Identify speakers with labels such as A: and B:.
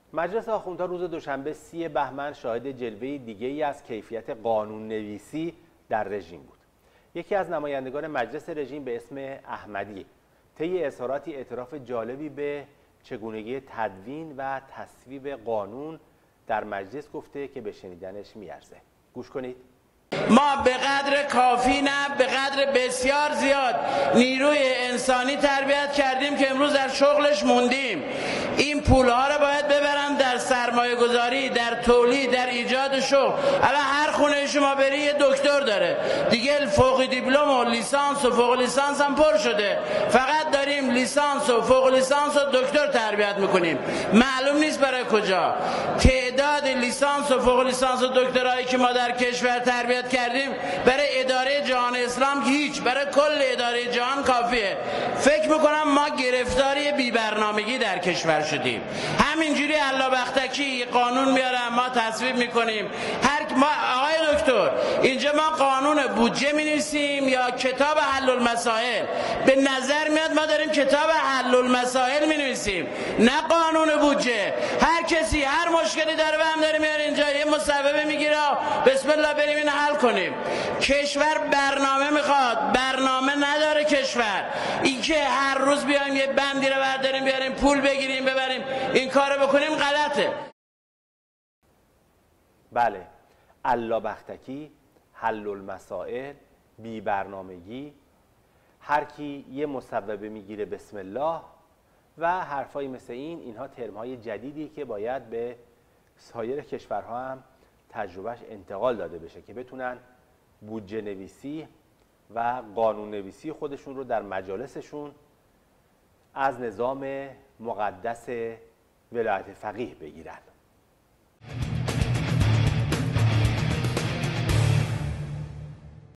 A: مجلس آخوندها روز دوشنبه 30 بهمن شاهد جلوه دیگه‌ای از کیفیت قانون نویسی در رژیم بود. یکی از نمایندگان مجلس رژیم به اسم احمدی طی اظهاراتی اعتراف جالبی به چگونگی تدوین و تصویب قانون در مجلس گفته که به شنیدنش میارزه. گوش کنید.
B: ما به قدر کافی نه، به قدر بسیار زیاد نیروی انسانی تربیت کردیم که امروز در شغلش موندیم. این پولها رو باید ببرن در سرمایه گذاری، در تولید، در ایجاد شغل. الان هر خونه شما بری یه دکتر داره دیگه، فوق دیپلم و لیسانس و فوق لیسانس هم پر شده، فقط داریم لیسانس و فوق لیسانس و دکتر تربیت میکنیم، معلوم نیست برای کجا. تعداد لیسانس و فوق لیسانس و دکترایی که ما در کشور تربیت کردیم برای اداره جهان اسلام هیچ، برای کل اداره جهان کافیه. فکر میکنم ما گرفتاری بی برنامگی در کشور شدیم. همینجوری الله بختکی قانون میارن ما تصویب میکنیم. آقای دکتر، اینجا ما قانون بودجه مینویسیم یا کتاب حل المسائل؟ به نظر میاد ما داریم کتاب حل المسائل مینویسیم، نه قانون بودجه. هر کسی هر مشکلی داره به هم داره میاره اینجا، یه مصوبه میگیره بسم الله بریم این حل کنیم. کشور برنامه میخواد، برنامه نداره کشور. این که هر روز بیایم یه بندی رو برداریم بیاریم پول بگیریم ببریم این کارو بکنیم غلطه.
A: بله، الله بختکی، حل المسائل، بی برنامگی، هر کی یه مصوبه میگیره بسم الله و حرفایی مثل اینها ترمهای جدیدی که باید به سایر کشورها هم تجربهش انتقال داده بشه که بتونن بودجه نویسی و قانون نویسی خودشون رو در مجالسشون از نظام مقدس ولایت فقیه بگیرن.